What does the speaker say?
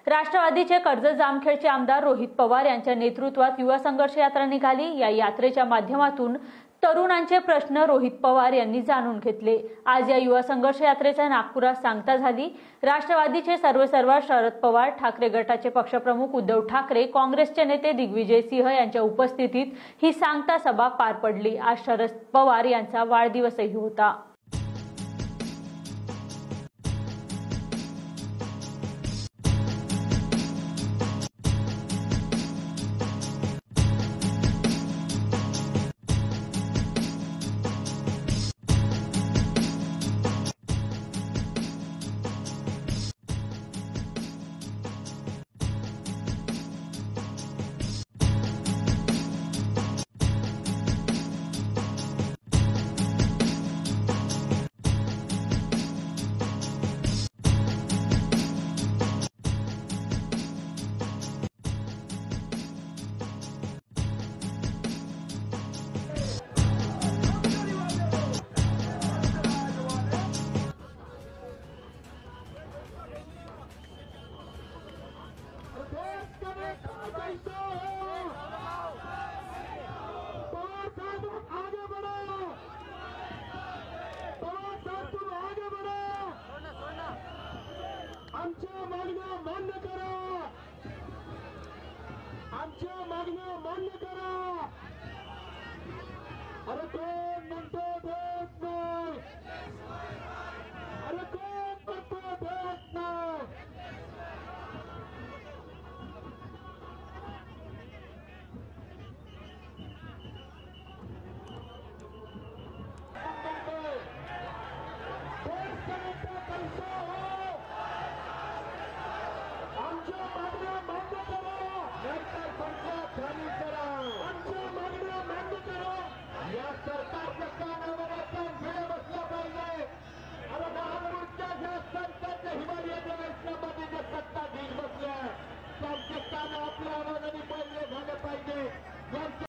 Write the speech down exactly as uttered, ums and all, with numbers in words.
राष्ट्रवादीचे कर्जत जामखेडचे आमदार रोहित पवार यांच्या नेतृत्वात युवा संघर्ष यात्रा निघाली। या यात्रेच्या माध्यमातून तरुणांचे प्रश्न रोहित पवार यांनी जाणून घेतले। आज या युवा संघर्ष यात्रेचा नागपुरात सांगता झाली। राष्ट्रवादीचे सर्वेसर्वा शरद पवार, ठाकरे गटाचे पक्षप्रमुख उद्धव ठाकरे, काँग्रेसचे नेते दिग्विजय सिंह यांच्या उपस्थितीत ही सांगता सभा पार पडली। आज शरद पवार यांचा वाढदिवसही होता। आमच्या मागण्या मान्य करा, आमच्या मागण्या मान्य करा। अरे कोण म्हणतो देत नाही, अरे कोण म्हणतो देत नाही। आमच्या मागण्या मान्य करा, नाहीतर पंचायत झाली तर